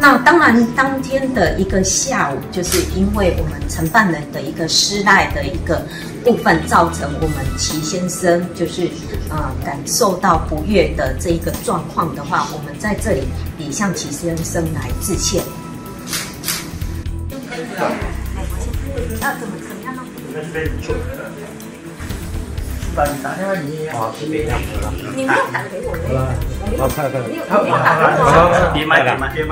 那当然，当天的一个下午，就是因为我们承办人的一个失赖的一个部分，造成我们齐先生就是感受到不悦的这一个状况的话，我们在这里也向齐先生来致歉。要怎么样呢？你没有打给我嘞？我看。你有打给我？ 别麦。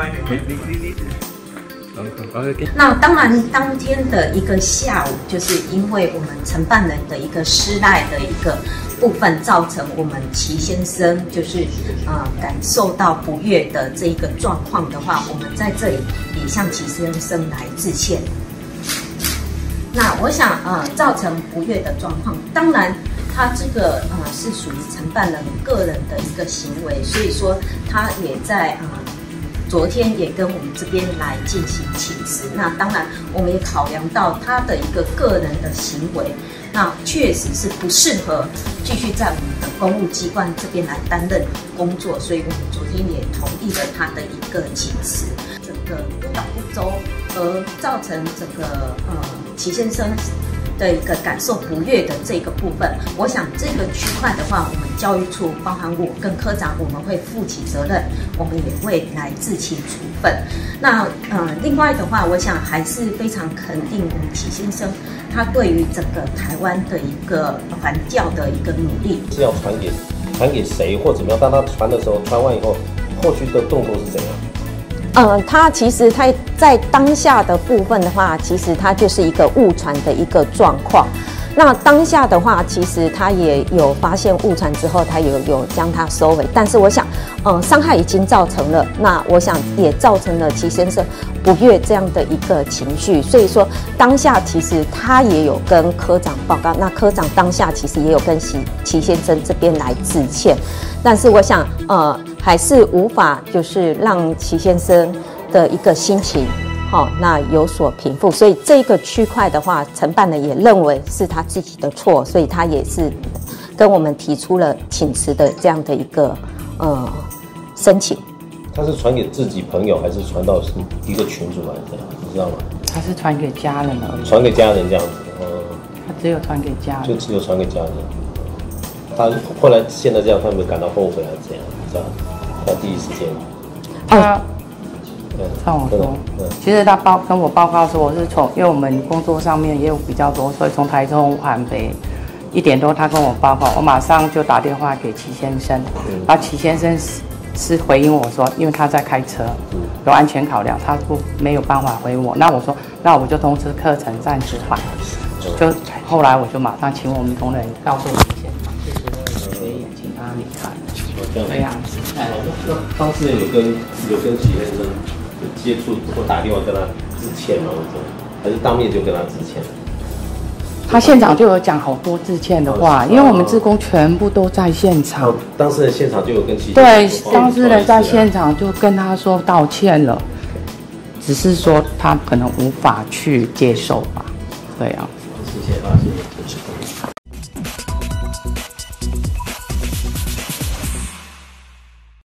那当然，当天的一个下午，就是因为我们承办人的一个失赖的一个部分，造成我们齐先生就是感受到不悦的这一个状况的话，我们在这里也向齐先生来致歉。那我想造成不悦的状况，当然他这个是属于承办人个人的一个行为，所以说他也在昨天也跟我们这边来进行请辞。那当然我们也考量到他的一个个人的行为，那确实是不适合继续在我们的公务机关这边来担任工作，所以我们昨天也同意了他的一个请辞。整个督导不周而造成整个齐先生的一个感受不悦的这个部分，我想这个区块的话，我们教育处包含我跟科长，我们会负起责任，我们也会来自行处分。那另外的话，我想还是非常肯定我们齐先生他对于整个台湾的一个环教的一个努力。 是要传给谁或怎么样？当他传的时候，传完以后，后续的动作是怎样？ 他其实他在当下的部分的话，其实他就是一个误传的一个状况。那当下的话，其实他也有发现误传之后，他有将它收回。但是我想，伤害已经造成了，那我想也造成了齐先生不悦这样的一个情绪。所以说，当下其实他也有跟科长报告，那科长当下其实也有跟齐先生这边来致歉。但是我想，还是无法就是让齐先生的一个心情。那有所平复，所以这个区块的话，承办人也认为是他自己的错，所以他也是跟我们提出了请辞的这样的一个申请。 他是传给自己朋友，还是传到一个群组来的？你知道吗？ 他是传给家人而已。 传给家人这样子， 他只有传给家人， 就只有传给家人。他后来现在这样，他有没有感到后悔还是怎样？你知道？他第一时间。 看我说，其实他跟我报告说，我是因为我们工作上面也有比较多，所以从台中返回1点多，他跟我报告，我马上就打电话给齐先生，然后齐先生是回应我说，因为他在开车，有安全考量，他没有办法回我。那我说，那我就通知课程暂时缓，就后来我就马上请我们同仁告诉齐先生，所以请他离开。这样子， 那当时有跟齐先生接触或打电话跟他致歉吗？还是当面就跟他致歉？ 他现场就有讲好多致歉的话，因为我们志工全部都在现场。 当事人现场就有跟齐先生对，当事人在现场就跟他说道歉了，只是说他可能无法去接受吧，对啊。 谢谢。